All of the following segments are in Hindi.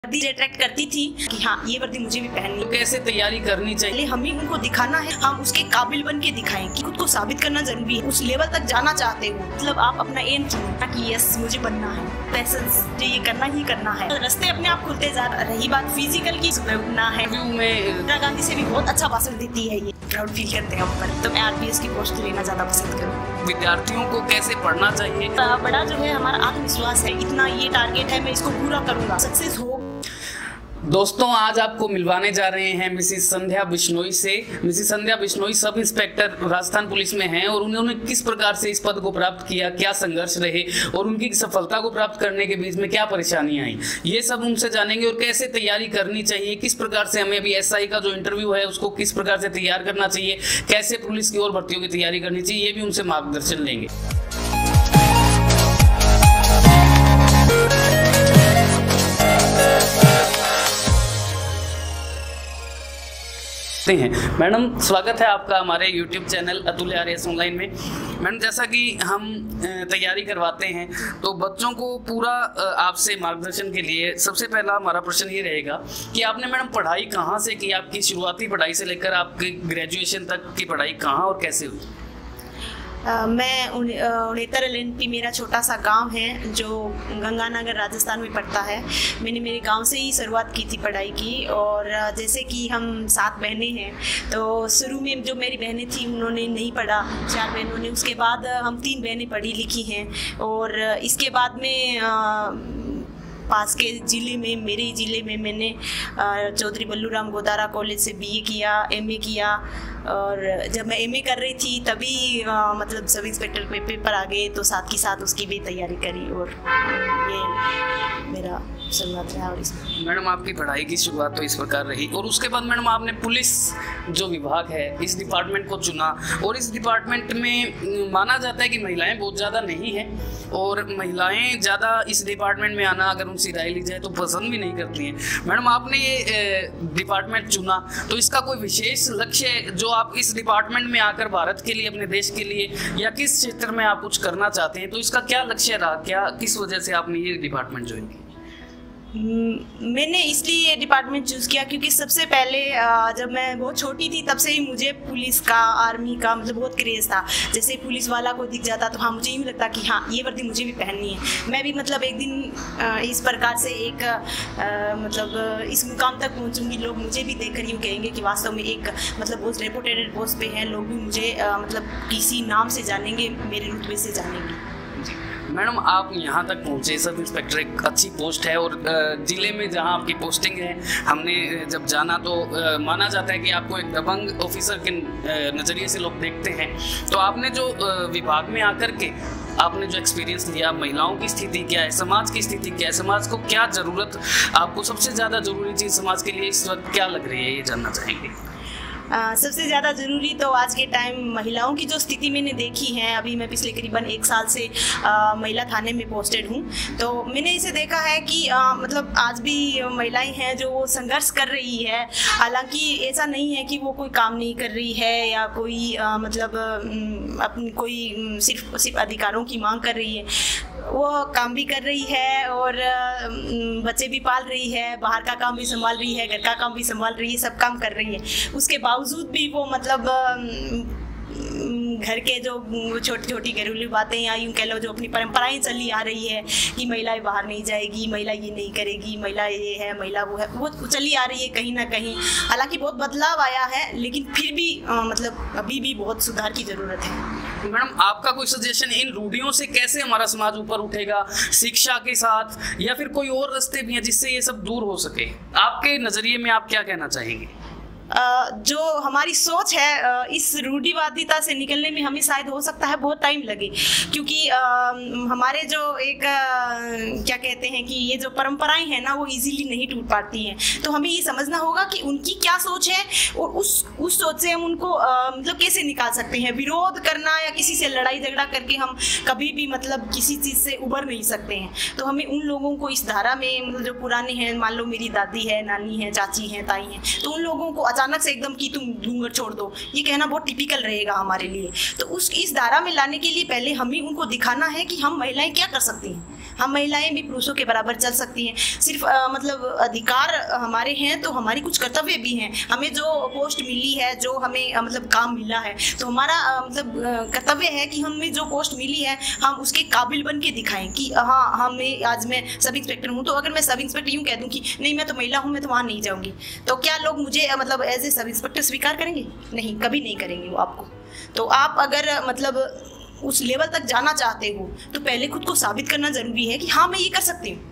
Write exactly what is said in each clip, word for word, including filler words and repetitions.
वर्दी अट्रैक्ट करती थी कि हाँ ये वर्दी मुझे भी पहननी। तो कैसे तैयारी करनी चाहिए? हमें उनको दिखाना है, हम उसके काबिल बन के दिखाएं कि खुद को साबित करना जरूरी है। उस लेवल तक जाना चाहते हो मतलब आप अपना एम चुनो कि यस मुझे बनना है, पैसेंस ये करना ही करना है। रास्ते अपने आप खुलते जा रही बात फिजिकल की, उठना है। इंदिरा गांधी से भी बहुत अच्छा भाषण देती है, ये प्राउड फील करते हैं हम पर। तो मैं आरपीएस की पोस्ट लेना ज्यादा पसंद करूँ। विद्यार्थियों को कैसे पढ़ना चाहिए? बड़ा जो है हमारा आत्मविश्वास है, इतना ये टारगेट है मैं इसको पूरा करूंगा, सक्सेस हो। दोस्तों आज आपको मिलवाने जा रहे हैं मिसिस संध्या बिश्नोई से। मिसिस संध्या Bishnoi sub inspector Rajasthan police में हैं और उन्होंने किस प्रकार से इस पद को प्राप्त किया, क्या संघर्ष रहे और उनकी सफलता को प्राप्त करने के बीच में क्या परेशानियां आई, ये सब उनसे जानेंगे। और कैसे तैयारी करनी चाहिए, किस प्रकार से हमें अभी एसआई का जो इंटरव्यू है उसको किस प्रकार से तैयार करना चाहिए, कैसे पुलिस की और भर्तियों की तैयारी करनी चाहिए, ये भी उनसे मार्गदर्शन लेंगे। हैं मैडम, स्वागत है आपका हमारे YouTube channel Atul RS online में। मैडम जैसा कि हम तैयारी करवाते हैं तो बच्चों को पूरा आपसे मार्गदर्शन के लिए सबसे पहला हमारा प्रश्न ये रहेगा कि आपने मैडम पढ़ाई कहाँ से की, आपकी शुरुआती पढ़ाई से लेकर आपकी ग्रेजुएशन तक की पढ़ाई कहाँ और कैसे हुई? Uh, मैं उड़ेतर एलएनपी मेरा छोटा सा गांव है जो गंगानगर राजस्थान में पड़ता है। मैंने मेरे गांव से ही शुरुआत की थी पढ़ाई की। और जैसे कि हम सात बहनें हैं तो शुरू में जो मेरी बहनें थी उन्होंने नहीं पढ़ा, चार बहनों ने। उसके बाद हम तीन बहनें पढ़ी लिखी हैं। और इसके बाद में आ, पास के ज़िले में, मेरे ही ज़िले में मैंने चौधरी बल्लूराम गोदारा कॉलेज से बीए किया, एमए किया। और जब मैं एमए कर रही थी तभी आ, मतलब सब इंस्पेक्टर के पेपर आ गए तो साथ ही साथ उसकी भी तैयारी करी। और ये मेरा शुरुआत रहा। और इसमें मैडम आपकी पढ़ाई की शुरुआत तो इस प्रकार रही और उसके बाद मैडम आपने पुलिस जो विभाग है इस डिपार्टमेंट को चुना। और इस डिपार्टमेंट में माना जाता है कि महिलाएं बहुत ज़्यादा नहीं हैं और महिलाएं ज़्यादा इस डिपार्टमेंट में आना अगर उनसे राय ली जाए तो पसंद भी नहीं करती हैं। मैडम आपने ये डिपार्टमेंट चुना तो इसका कोई विशेष लक्ष्य है जो आप इस डिपार्टमेंट में आकर भारत के लिए, अपने देश के लिए या किस क्षेत्र में आप कुछ करना चाहते हैं, तो इसका क्या लक्ष्य रहा, क्या किस वजह से आपने ये डिपार्टमेंट ज्वाइन किया? मैंने इसलिए ये डिपार्टमेंट चूज़ किया क्योंकि सबसे पहले जब मैं बहुत छोटी थी तब से ही मुझे पुलिस का, आर्मी का मतलब बहुत क्रेज़ था। जैसे पुलिस वाला को दिख जाता तो हाँ मुझे यूँ लगता कि हाँ ये वर्दी मुझे भी पहननी है। मैं भी मतलब एक दिन इस प्रकार से एक मतलब इस मुकाम तक पहुँचूँगी, लोग मुझे भी देख कर यूँ कहेंगे कि वास्तव में एक मतलब बहुत रेपुटेटेड पोस्ट पे है, लोग भी मुझे मतलब किसी नाम से जानेंगे, मेरे रुतबे से जानेंगे। मैडम आप यहाँ तक पहुँचे, सब इंस्पेक्टर एक अच्छी पोस्ट है और ज़िले में जहाँ आपकी पोस्टिंग है हमने जब जाना तो माना जाता है कि आपको एक दबंग ऑफिसर के नज़रिए से लोग देखते हैं। तो आपने जो विभाग में आकर के आपने जो एक्सपीरियंस लिया, महिलाओं की स्थिति क्या है, समाज की स्थिति क्या है, समाज को क्या ज़रूरत, आपको सबसे ज़्यादा ज़रूरी चीज़ समाज के लिए इस वक्त क्या लग रही है, ये जानना चाहेंगे। Uh, सबसे ज़्यादा ज़रूरी तो आज के टाइम महिलाओं की जो स्थिति मैंने देखी है, अभी मैं पिछले करीबन एक साल से uh, महिला थाने में पोस्टेड हूँ, तो मैंने इसे देखा है कि uh, मतलब आज भी महिलाएं हैं जो संघर्ष कर रही है। हालांकि ऐसा नहीं है कि वो कोई काम नहीं कर रही है या कोई uh, मतलब अपनी कोई सिर्फ सिर्फ अधिकारों की मांग कर रही है, वो काम भी कर रही है और बच्चे भी पाल रही है, बाहर का काम भी संभाल रही है, घर का काम भी संभाल रही है, सब काम कर रही है। उसके बावजूद भी वो मतलब घर के जो छोटी छोटी घरेलू बातें या यूँ कह लो जो अपनी परंपराएं चली आ रही है कि महिलाएं बाहर नहीं जाएगी, महिला ये नहीं करेगी, महिला ये है, महिला वो है, वो चली आ रही है कहीं ना कहीं। हालांकि बहुत बदलाव आया है लेकिन फिर भी आ, मतलब अभी भी बहुत सुधार की ज़रूरत है। मैडम आपका कोई सजेशन इन रूढ़ियों से कैसे हमारा समाज ऊपर उठेगा, शिक्षा के साथ या फिर कोई और रास्ते भी हैं जिससे ये सब दूर हो सके? आपके नज़रिए में आप क्या कहना चाहेंगे? जो हमारी सोच है इस रूढ़िवादिता से निकलने में हमें शायद हो सकता है बहुत टाइम लगे, क्योंकि हमारे जो एक क्या कहते हैं कि ये जो परंपराएं हैं ना वो इजीली नहीं टूट पाती हैं। तो हमें ये समझना होगा कि उनकी क्या सोच है और उस उस सोच से हम उनको मतलब कैसे निकाल सकते हैं। विरोध करना या किसी से लड़ाई झगड़ा करके हम कभी भी मतलब किसी चीज़ से उबर नहीं सकते हैं। तो हमें उन लोगों को इस धारा में मतलब जो पुराने हैं, मान लो मेरी दादी है, नानी है, चाची हैं, ताई हैं, तो उन लोगों को अचानक से एकदम कि तुम घूंघट छोड़ दो, ये कहना बहुत टिपिकल रहेगा हमारे लिए। तो उस इस धारा में लाने के लिए पहले हमें उनको दिखाना है कि हम महिलाएं क्या कर सकती हैं, हम महिलाएं भी पुरुषों के बराबर चल सकती हैं। सिर्फ आ, मतलब अधिकार हमारे हैं तो हमारी कुछ कर्तव्य भी हैं। हमें जो पोस्ट मिली है, जो हमें आ, मतलब काम मिला है, तो हमारा आ, मतलब कर्तव्य है कि हमें जो पोस्ट मिली है हम उसके काबिल बन के दिखाएं कि हाँ हमें, आज मैं सब इंस्पेक्टर हूँ, तो अगर मैं सब इंस्पेक्टर यूँ कह दूँ कि नहीं मैं तो महिला हूँ, मैं तो वहाँ नहीं जाऊँगी, तो क्या लोग मुझे मतलब एज ए सब इंस्पेक्टर स्वीकार करेंगे? नहीं, कभी नहीं करेंगे वो आपको। तो आप अगर मतलब उस लेवल तक जाना चाहते हो तो पहले खुद को साबित करना जरूरी है कि हाँ मैं ये कर सकती हूँ।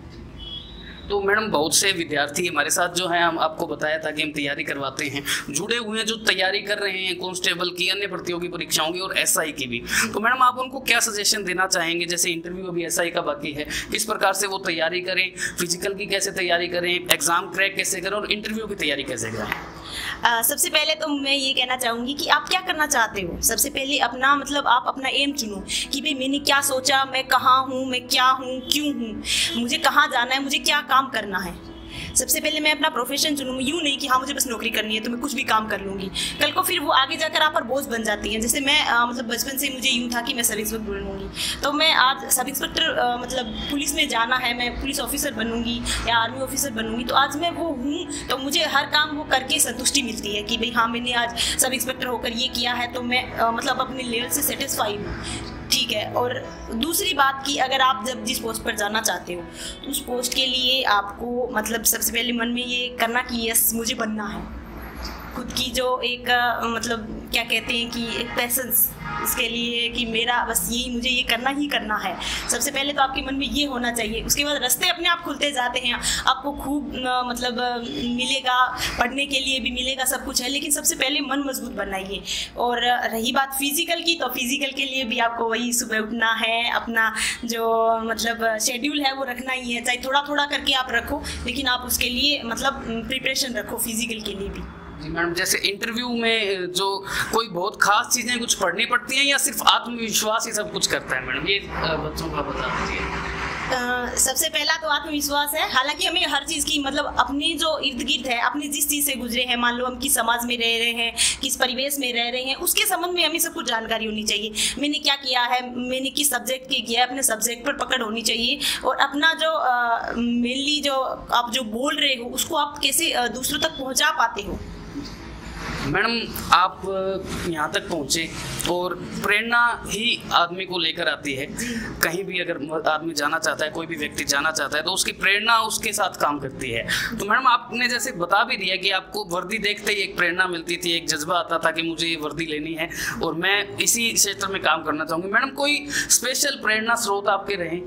तो मैडम बहुत से विद्यार्थी हमारे साथ जो हैं, हम आपको बताया था कि हम तैयारी करवाते हैं, जुड़े हुए हैं, जो तैयारी कर रहे हैं कांस्टेबल की, अन्य प्रतियोगी परीक्षाओं की और एसआई की भी। तो मैडम आप उनको क्या सजेशन देना चाहेंगे? जैसे इंटरव्यू अभी एसआई का बाकी है, किस प्रकार से वो तैयारी करें, फिजिकल की कैसे तैयारी करें, एग्जाम क्रैक कैसे करें और इंटरव्यू की तैयारी कैसे करें? Uh, सबसे पहले तो मैं ये कहना चाहूँगी कि आप क्या करना चाहते हो। सबसे पहले अपना मतलब आप अपना एम चुनो कि भाई मैंने क्या सोचा, मैं कहाँ हूँ, मैं क्या हूँ, क्यों हूँ, मुझे कहाँ जाना है, मुझे क्या काम करना है। सबसे पहले मैं अपना प्रोफेशन चुनूँ, यूँ नहीं कि हाँ मुझे बस नौकरी करनी है तो मैं कुछ भी काम कर लूँगी, कल को फिर वो आगे जाकर आप पर बोझ बन जाती हैं। जैसे मैं आ, मतलब बचपन से मुझे यूँ था कि मैं सब इंस्पेक्टर बनूँगी, तो मैं आज सब इंस्पेक्टर मतलब पुलिस में जाना है, मैं पुलिस ऑफिसर बनूँगी या आर्मी ऑफिसर बनूँगी, तो आज मैं वो हूँ, तो मुझे हर काम वो करके संतुष्टि मिलती है कि भाई हाँ मैंने आज सब इंस्पेक्टर होकर ये किया है, तो मैं आ, मतलब अपने लेवल से सेटिस्फाई हूँ। ठीक है। और दूसरी बात कि अगर आप जब जिस पोस्ट पर जाना चाहते हो तो उस पोस्ट के लिए आपको मतलब सबसे पहले मन में ये करना कि यस मुझे बनना है, खुद की जो एक मतलब क्या कहते हैं कि एक पैसेंस इसके लिए कि मेरा बस यही, मुझे ये करना ही करना है। सबसे पहले तो आपके मन में ये होना चाहिए। उसके बाद रास्ते अपने आप खुलते जाते हैं, आपको खूब मतलब मिलेगा, पढ़ने के लिए भी मिलेगा, सब कुछ है, लेकिन सबसे पहले मन मजबूत बनाइए। और रही बात फिजिकल की, तो फिजिकल के लिए भी आपको वही सुबह उठना है, अपना जो मतलब शेड्यूल है वो रखना ही है, चाहे थोड़ा थोड़ा करके आप रखो, लेकिन आप उसके लिए मतलब प्रिपरेशन रखो फिजिकल के लिए भी। जी मैडम, जैसे इंटरव्यू में जो कोई बहुत खास चीज़ें कुछ पढ़नी पड़ती हैं या सिर्फ आत्मविश्वास ही सब कुछ करता है मैडम, ये बच्चों का बता दीजिए। Uh, सबसे पहला तो आत्मविश्वास है। हालांकि हमें हर चीज़ की मतलब अपनी जो इर्द गिर्द है, अपनी जिस चीज़ से गुजरे हैं, मान लो हम किस समाज में रह रहे हैं, किस परिवेश में रह रहे हैं, उसके संबंध में हमें सब कुछ जानकारी होनी चाहिए। मैंने क्या किया है, मैंने किस सब्जेक्ट के किया है, अपने सब्जेक्ट पर पकड़ होनी चाहिए। और अपना जो मेनली जो आप जो बोल रहे हो उसको आप कैसे दूसरों तक पहुँचा पाते हो। मैडम आप यहाँ तक पहुँचे और प्रेरणा ही आदमी को लेकर आती है। कहीं भी अगर आदमी जाना चाहता है, कोई भी व्यक्ति जाना चाहता है, तो उसकी प्रेरणा उसके साथ काम करती है। तो मैडम आपने जैसे बता भी दिया कि आपको वर्दी देखते ही एक प्रेरणा मिलती थी, एक जज्बा आता था कि मुझे ये वर्दी लेनी है और मैं इसी क्षेत्र में काम करना चाहूँगी। मैडम कोई स्पेशल प्रेरणा स्रोत आपके रहे?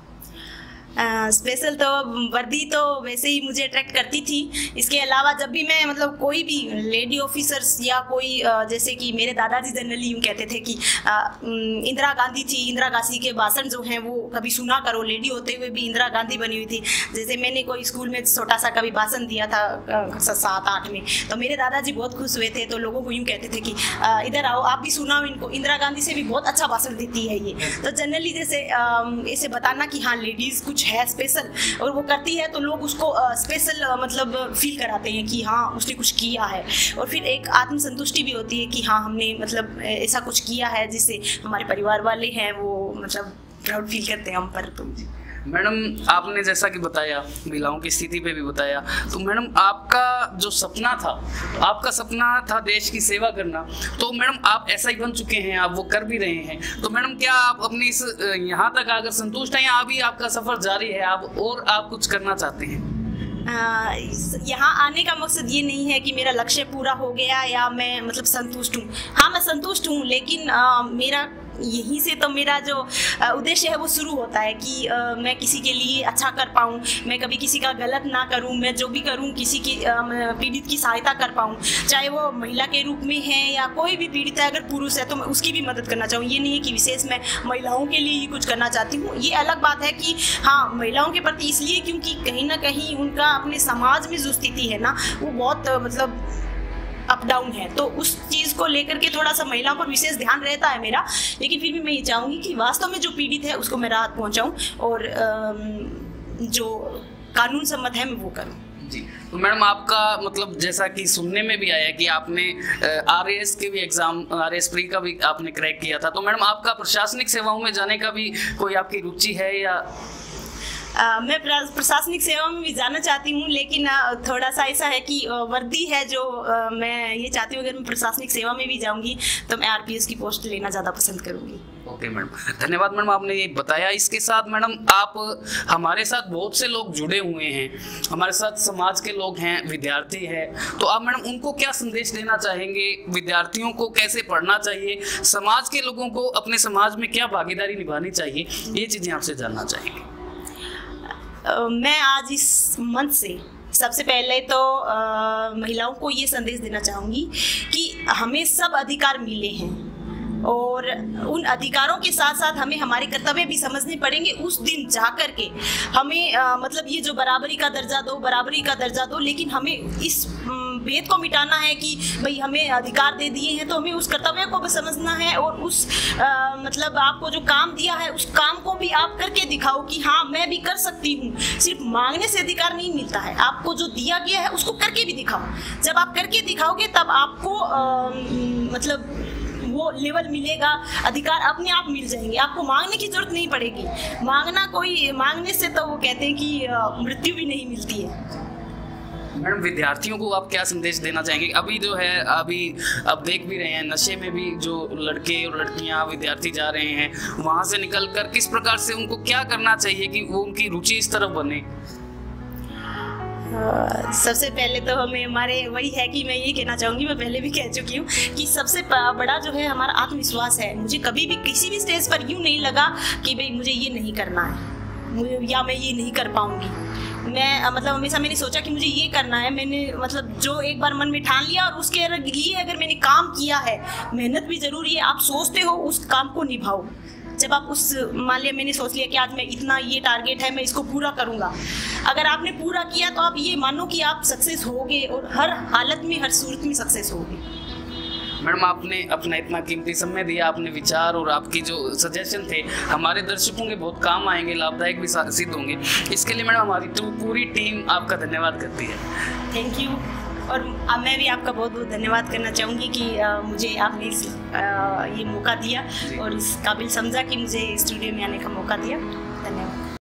स्पेशल uh, तो वर्दी तो वैसे ही मुझे अट्रैक्ट करती थी। इसके अलावा जब भी मैं मतलब कोई भी लेडी ऑफिसर्स या कोई uh, जैसे कि मेरे दादाजी जनरली यूँ कहते थे कि uh, इंदिरा गांधी थी, इंदिरा गांधी के भाषण जो हैं वो कभी सुना करो, लेडी होते हुए भी इंदिरा गांधी बनी हुई थी। जैसे मैंने कोई स्कूल में छोटा सा कभी भाषण दिया था uh, सात आठ में, तो मेरे दादाजी बहुत खुश हुए थे, तो लोगों को यूँ कहते थे कि uh, इधर आओ आप भी सुनाओ इनको, इंदिरा गांधी से भी बहुत अच्छा भाषण देती है ये। तो जनरली जैसे इसे uh, बताना कि हाँ लेडीज़ कुछ है स्पेशल और वो करती है, तो लोग उसको स्पेशल uh, मतलब फील कराते हैं कि हाँ उसने कुछ किया है। और फिर एक आत्मसंतुष्टि भी होती है कि हाँ हमने मतलब ऐसा कुछ किया है जिससे हमारे परिवार वाले हैं वो मतलब प्राउड फील करते हैं हम पर। तो मैडम आपने जैसा कि बताया, महिलाओं की स्थिति पे भी बताया, तो मैडम आपका जो सपना था, आपका सपना था देश की सेवा करना, तो मैडम आप ऐसा ही बन चुके हैं, आप वो कर भी रहे हैं। तो मैडम क्या आप अपनी इस यहाँ तक आकर संतुष्ट हैं या अभी आपका सफ़र जारी है, आप और आप कुछ करना चाहते हैं? यहाँ आने का मकसद ये नहीं है कि मेरा लक्ष्य पूरा हो गया या मैं मतलब संतुष्ट हूँ। हाँ मैं संतुष्ट हूँ, लेकिन आ, मेरा यहीं से तो मेरा जो उद्देश्य है वो शुरू होता है कि आ, मैं किसी के लिए अच्छा कर पाऊँ, मैं कभी किसी का गलत ना करूँ, मैं जो भी करूँ किसी की पीड़ित की सहायता कर पाऊँ, चाहे वो महिला के रूप में है या कोई भी पीड़ित है, अगर पुरुष है तो मैं उसकी भी मदद करना चाहूँ। ये नहीं है कि विशेष मैं महिलाओं के लिए ही कुछ करना चाहती हूँ। ये अलग बात है कि हाँ महिलाओं के प्रति इसलिए क्योंकि कहीं ना कहीं उनका अपने समाज में जो स्थिति है ना वो बहुत मतलब अप डाउन है, तो उस चीज़ को लेकर के थोड़ा सा महिलाओं पर विशेष ध्यान रहता है मेरा। लेकिन फिर भी मैं ये चाहूँगी कि वास्तव में जो पीड़ित है उसको मैं राहत पहुँचाऊँ और जो कानून सम्मत है मैं वो करूँ। जी। तो मैडम आपका मतलब जैसा कि सुनने में भी आया कि आपने आरएएस के भी एग्जाम, आरएएस प्री का भी आपने क्रैक किया था, तो मैडम आपका प्रशासनिक सेवाओं में जाने का भी कोई आपकी रुचि है या? Uh, मैं प्रशासनिक सेवा में भी जाना चाहती हूँ, लेकिन uh, थोड़ा सा ऐसा है कि uh, वर्दी है जो uh, मैं ये चाहती हूँ अगर मैं प्रशासनिक सेवा में भी जाऊँगी तो मैं आरपीएस की पोस्ट लेना ज़्यादा पसंद करूँगी। ओके मैडम, धन्यवाद मैडम, आपने ये बताया। इसके साथ मैडम आप हमारे साथ बहुत से लोग जुड़े हुए हैं, हमारे साथ समाज के लोग हैं, विद्यार्थी हैं, तो आप मैडम उनको क्या संदेश देना चाहेंगे? विद्यार्थियों को कैसे पढ़ना चाहिए, समाज के लोगों को अपने समाज में क्या भागीदारी निभानी चाहिए, ये चीज़ें आपसे जानना चाहेंगे। Uh, मैं आज इस मंच से सबसे पहले तो uh, महिलाओं को ये संदेश देना चाहूँगी कि हमें सब अधिकार मिले हैं और उन अधिकारों के साथ साथ हमें हमारे कर्तव्य भी समझने पड़ेंगे। उस दिन जा कर के हमें आ, मतलब ये जो बराबरी का दर्जा दो बराबरी का दर्जा दो, लेकिन हमें इस भेद को मिटाना है कि भाई हमें अधिकार दे दिए हैं तो हमें उस कर्तव्य को भी समझना है और उस आ, मतलब आपको जो काम दिया है उस काम को भी आप करके दिखाओ कि हाँ मैं भी कर सकती हूँ। सिर्फ मांगने से अधिकार नहीं मिलता है, आपको जो दिया गया है उसको करके भी दिखाओ। जब आप करके दिखाओगे तब आपको आ, मतलब वो लेवल मिलेगा, अधिकार अपने आप मिल जाएंगे, आपको मांगने की जरूरत नहीं पड़ेगी। मांगना कोई मांगने से तो वो कहते हैं कि मृत्यु भी नहीं मिलती है। मैडम विद्यार्थियों को आप क्या संदेश देना चाहेंगे? अभी जो है अभी अब देख भी रहे हैं नशे में भी जो लड़के और लड़कियां विद्यार्थी जा रहे हैं, वहां से निकलकर किस प्रकार से उनको क्या करना चाहिए कि वो उनकी रुचि इस तरफ बने? Uh, सबसे पहले तो हमें हमारे वही है कि मैं ये कहना चाहूँगी, मैं पहले भी कह चुकी हूँ कि सबसे बड़ा जो है हमारा आत्मविश्वास है। मुझे कभी भी किसी भी स्टेज पर यूँ नहीं लगा कि भाई मुझे ये नहीं करना है, मुझे या मैं ये नहीं कर पाऊँगी। मैं मतलब हमेशा मैंने सोचा कि मुझे ये करना है। मैंने मतलब जो एक बार मन में ठान लिया और उसके लिए अगर मैंने काम किया है, मेहनत भी ज़रूरी है। आप सोचते हो उस काम को निभाओ। जब आप उस मान लिया मैंने सोच लिया कि आज मैं इतना ये टारगेट है मैं इसको पूरा करूँगा, अगर आपने पूरा किया तो आप ये मानो कि आप सक्सेस होगे और हर हालत में हर सूरत में सक्सेस होगे। मैडम आपने अपना इतना कीमती समय दिया, आपने विचार और आपकी जो सजेशन थे हमारे दर्शकों के बहुत काम आएंगे, लाभदायक भी सिद्ध होंगे। इसके लिए मैडम हमारी तो पूरी टीम आपका धन्यवाद करती है। Thank you. और मैं भी आपका बहुत बहुत धन्यवाद करना चाहूँगी कि आ, मुझे आपने इस आ, ये मौका दिया और इस काबिल समझा कि मुझे स्टूडियो में आने का मौका दिया।